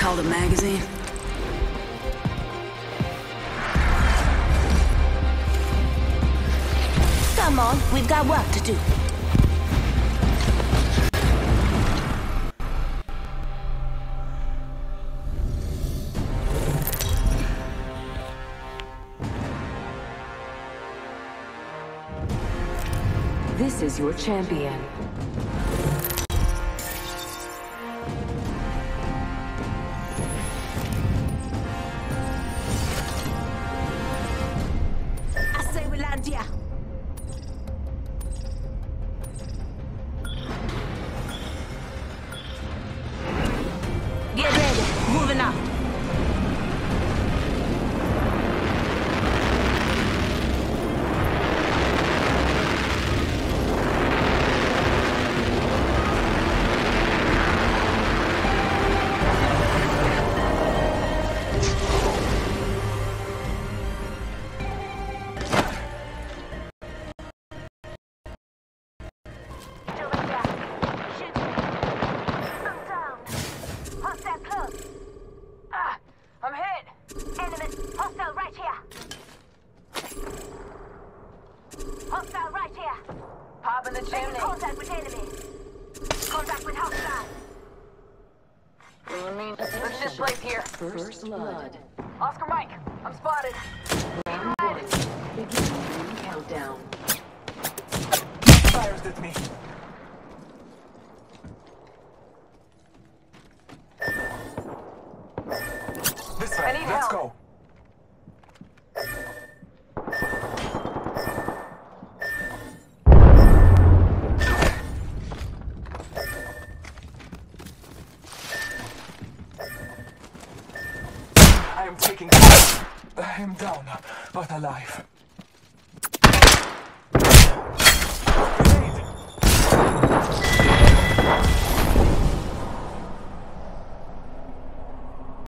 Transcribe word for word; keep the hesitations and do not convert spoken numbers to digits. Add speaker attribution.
Speaker 1: called a magazine?
Speaker 2: Come on, we've got work to do.
Speaker 3: This is your champion.
Speaker 2: I say we land here. Get ready, moving up.
Speaker 4: I'm hit!
Speaker 2: Enemy, hostile right here. Hostile right here.
Speaker 4: Pop in the
Speaker 2: Making
Speaker 4: chimney.
Speaker 2: contact with enemy. Contact with hostile.
Speaker 4: I mean, let's just place here.
Speaker 3: First blood.
Speaker 4: Oscar Mike, I'm spotted.
Speaker 3: Round one. Beginning countdown.
Speaker 5: Fires at me. This
Speaker 4: I
Speaker 5: way,
Speaker 4: need
Speaker 5: let's
Speaker 4: help.
Speaker 5: go. I am taking. I am down, but alive.